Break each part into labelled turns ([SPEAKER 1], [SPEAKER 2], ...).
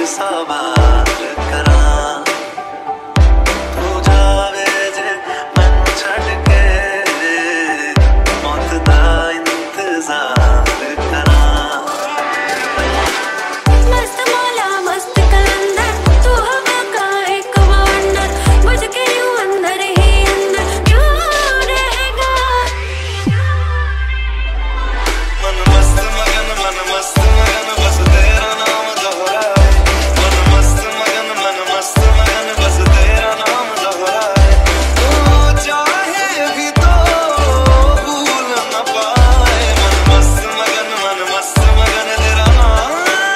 [SPEAKER 1] सवाल करा तू जावे जे मन छड़ के मौत दा इंतजार करा
[SPEAKER 2] मस्त मौला मस्त कलंदर तू हवा का एक वंडर बुझ के यूं अंदर ही अंदर क्यों रहेगा
[SPEAKER 1] मन मस्त मगन बस तेरा नाम दोहराए मन मस्त मगन बस तेरा नाम दोहराए तू चाहे भी तो भूल न पाए मन मस्त मगन तेरा नाम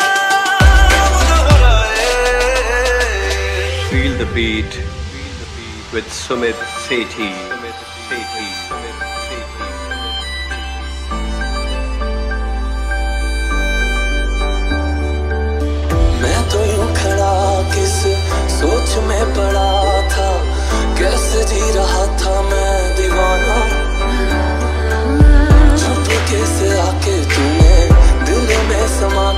[SPEAKER 1] दोहराए
[SPEAKER 3] Feel the beat with Sumit Sethi.
[SPEAKER 1] मैं तो यूं खड़ा किस सोच में पड़ा था कैसे जी रहा था मैं दीवाना छुप के से आके तूने दिल में समा